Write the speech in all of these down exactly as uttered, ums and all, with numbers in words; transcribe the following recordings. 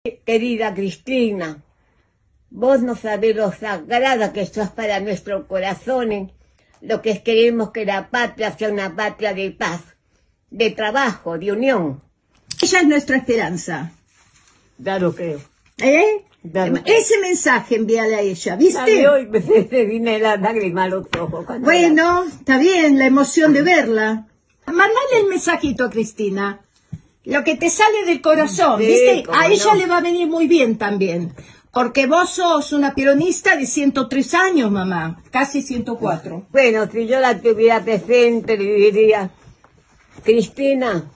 Querida Cristina, vos no sabés lo sagrada que sos para nuestros corazones, lo que queremos que la patria sea una patria de paz, de trabajo, de unión. Ella es nuestra esperanza. Ya lo creo. ¿Eh? Ya lo Ese mensaje envíale a ella, ¿viste? Ay, hoy me se viene la lágrima a los ojos. Bueno, está bien, la emoción de verla. Mandale el mensajito a Cristina. Lo que te sale del corazón, Sí, ¿viste? cómo A ella no. le va a venir muy bien también. Porque vos sos una peronista de ciento tres años, mamá. Casi ciento cuatro. Bueno, si yo la tuviera presente, le diría, Cristina,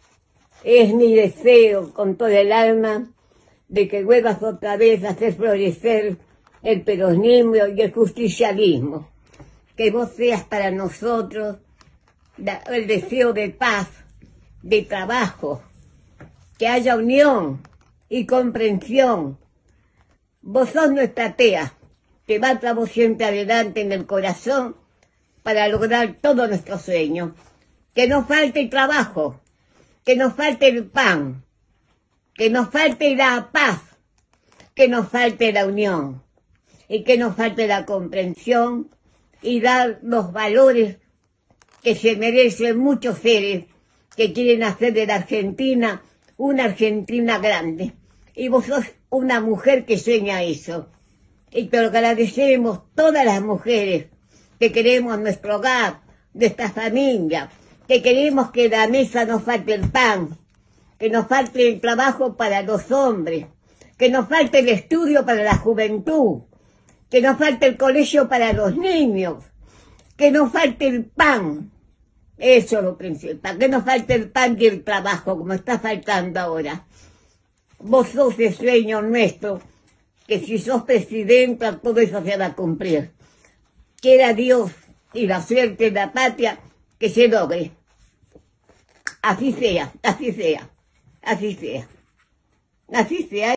es mi deseo con todo el alma de que vuelvas otra vez a hacer florecer el peronismo y el justicialismo. Que vos seas para nosotros la- el deseo de paz, de trabajo, que haya unión y comprensión. Vos sos nuestra tea, que vamos siempre adelante en el corazón para lograr todos nuestros sueños. Que nos falte el trabajo, que nos falte el pan, que nos falte la paz, que nos falte la unión y que nos falte la comprensión y dar los valores que se merecen muchos seres que quieren hacer de la Argentina una Argentina grande. Y vos sos una mujer que sueña eso. Y te lo agradecemos todas las mujeres que queremos nuestro hogar, nuestra familia, que queremos que en la mesa nos falte el pan, que nos falte el trabajo para los hombres, que nos falte el estudio para la juventud, que nos falte el colegio para los niños, que nos falte el pan. Eso es lo principal, que nos falte el pan y el trabajo, como está faltando ahora. Vos sos el sueño nuestro, que si sos presidenta, todo eso se va a cumplir. Quiera Dios y la suerte de la patria que se logre. Así sea, así sea, así sea, así sea.